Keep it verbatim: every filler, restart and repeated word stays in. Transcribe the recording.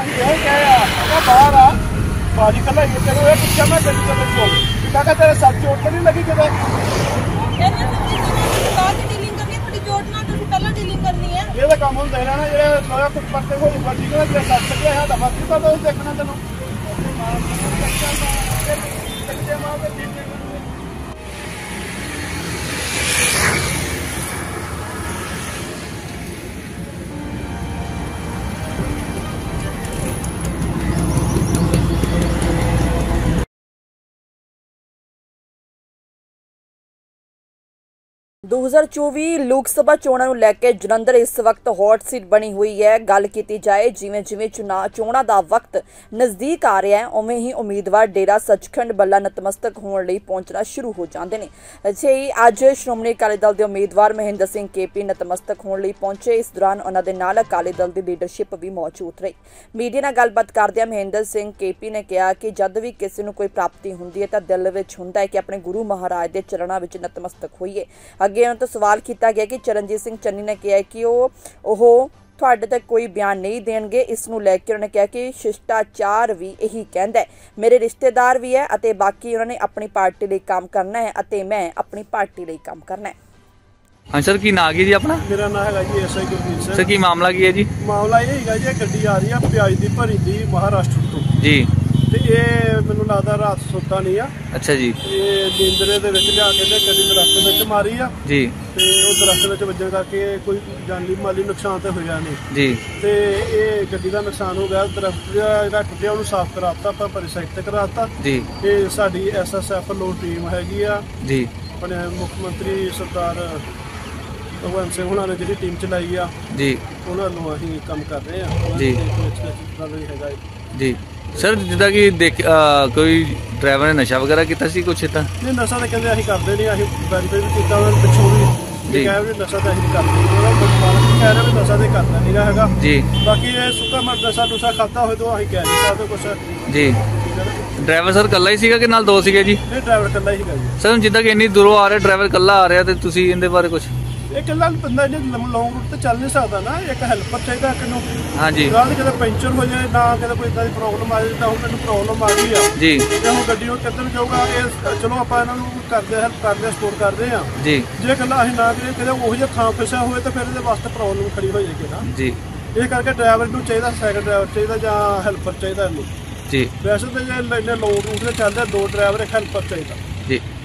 बाहर आ बाजी कल तेरे पूछा मैं गड्डी चल मैं क्या तेरे साथ चोट तो नहीं लगी कितने ये तो काम होंगे ना जो कुछ करते हो गड्डी को तेरे साथ चलिए है दफा की तो देखना तेनों दो हज़ार चौबी लोक सभा चोणां नूं लैके जलंधर इस वक्त हॉट सीट बनी हुई है। गल की जाए जिवें जिवें चुना चोणां दा वक्त नज़दीक आ रहा है उवें ही उम्मीदवार डेरा सचखंड बल्ला नतमस्तक होने लई पहुंचना शुरू हो जाते हैं। अजे ही अज श्रोमणी अकाली दल के उम्मीदवार महेंद्र सिंह केपी नतमस्तक होने लई पहुंचे। इस दौरान उन्हां दे नाल अकाली दल की लीडरशिप भी मौजूद रही। मीडिया नाल गलबात करदिआं महेंद्र सिंह केपी ने कहा कि जद भी किसी नूं कोई प्राप्ति हुंदी है तां दिल विच हुंदा है कि अपने गुरु महाराज के चरणों में नतमस्तक होईए। अगे उन्हां तों सवाल किया गया कि चरणजीत सिंह चन्नी ने कहा कि वो तुहाडे तक कोई बयान नहीं देणगे। इस नूं लैके उन्होंने कहा कि शिष्टाचार भी यही कहता है, मेरे रिश्तेदार भी है अते बाकी उन्होंने अपनी पार्टी लिए काम करना है अते मैं अपनी पार्टी लिए काम करना है। हाँ सर, की नाम है जी अपना? मेरा नाम है जी S I Gurmeet Singh. Sir की मामला की है जी? मामला ये है जी गड्डी आ रही है प्याज की भरी थी महाराष्ट्र तो जी ਤੇ ਇਹ ਮੈਨੂੰ ਲੱਗਦਾ ਰਾਤ ਸੁੱਤਾ ਨਹੀਂ ਆ। ਅੱਛਾ ਜੀ। ਇਹ ਨੀਂਦਰੇ ਦੇ ਵਿੱਚ ਲਿਆ ਕੇ ਤੇ ਗੱਡੀ ਦਰਖਤ ਵਿੱਚ ਮਾਰੀ ਆ ਜੀ ਤੇ ਉਹ ਦਰਖਤ ਵਿੱਚ ਵੱਜਣ ਕਰਕੇ ਕੋਈ ਜਾਨੀ ਮਾਲੀ ਨੁਕਸਾਨ ਤੇ ਹੋਇਆ ਨਹੀਂ ਜੀ ਤੇ ਇਹ ਗੱਡੀ ਦਾ ਨੁਕਸਾਨ ਹੋ ਗਿਆ। ਦਰਖਤ ਜਿਹੜਾ ਟੁੱਟਿਆ ਉਹਨੂੰ ਸਾਫ਼ ਕਰਾਤਾ ਆਪਾਂ ਪਰਿਸਾਈਡ ਤੇ ਕਰਾਤਾ ਜੀ। ਇਹ ਸਾਡੀ ਐਸ ਐਸ ਐਫ ਵੱਲੋਂ ਟੀਮ ਹੈਗੀ ਆ ਜੀ। ਆਪਣੇ ਮੁੱਖ ਮੰਤਰੀ ਸਰਦਾਰ ਭਗਵੰਤ ਸਿੰਘ ਹੁਣਾਂ ਨੇ ਜਿਹੜੀ ਟੀਮ ਚਲਾਈ ਆ ਜੀ ਉਹਨਾਂ ਨੂੰ ਅਸੀਂ ਕੰਮ ਕਰ ਰਹੇ ਆ ਜੀ ਹੈਗਾ ਜੀ। सर जिदा कि देख कोई ड्राइवर ने नशा वगैरह किया सी कुछ इतना नहीं? नशा तो कहते असं करते नहीं, असं वैरीफाई भी किया पिछों भी कहा भी नशा तो असं करते कह रहे भी नशा तो करता नहीं है जी। बाकी ये सुक्का नशा नुशा खाता हो तो असं कह नहीं सकते कुछ जी। ड्राइवर सर कल्ला ही सीगा कि नाल दो सीगे जी? नहीं ड्राइवर कल्ला ही जी। सर जिदा कि इन्नी दूरों आ रहा ड्राइवर कल्ला आ रहा तो तुसी इहदे बारे कुछ? ਇਹ ਕੱਲਾ ਬੰਦਾ ਇਹਨੇ ਲੌਂਗ ਰੂਟ ਤੇ ਚੱਲ ਨਹੀਂ ਸਕਦਾ ਨਾ, ਇੱਕ ਹੈਲਪਰ ਚਾਹੀਦਾ ਕਿਨੂੰ। ਹਾਂਜੀ ਗੱਲ ਕਿਤੇ ਪੈਂਚਰ ਹੋ ਜਾਏ ਨਾ ਕਿਤੇ ਕੋਈ ਇਦਾਂ ਦੀ ਪ੍ਰੋਬਲਮ ਆ ਜਾਏ ਤਾਂ ਹੁਣ ਮੈਨੂੰ ਪ੍ਰੋਬਲਮ ਆ ਗਈ ਆ ਜੀ ਤੇ ਹੁਣ ਗੱਡੀ ਨੂੰ ਕਿੱਧਰ ਜਾਊਗਾ। ਇਹ ਚਲੋ ਆਪਾਂ ਇਹਨਾਂ ਨੂੰ ਕਰਦੇ ਹੈਲਪ ਕਰਦੇ ਸਪੋਰਟ ਕਰਦੇ ਆ ਜੀ। ਜੇ ਕੱਲਾ ਅਸੀਂ ਨਾ ਕਰੀਏ ਕਿਤੇ ਉਹੋ ਜਿਹਾ ਥਾਂ ਫਸਿਆ ਹੋਵੇ ਤਾਂ ਫਿਰ ਇਹਦੇ ਵਾਸਤੇ ਪ੍ਰੋਬਲਮ ਖੜੀ ਹੋ ਜਾਏਗੀ ਨਾ ਜੀ। ਇਹ ਕਰਕੇ ਡਰਾਈਵਰ ਨੂੰ ਚਾਹੀਦਾ, ਸੈਕੰਡ ਡਰਾਈਵਰ ਚਾਹੀਦਾ ਜਾਂ ਹੈਲਪਰ ਚਾਹੀਦਾ ਇਹਨੂੰ ਜੀ। ਵੈਸੇ ਤਾਂ ਜੇ ਇੰਨੇ ਲੌਂਗ ਰੂਟ ਤੇ ਚੱਲਦੇ ਦੋ ਡਰਾਈਵਰ ਇੱਕ ਹੈਲਪਰ ਚਾਹੀਦਾ ਜੀ।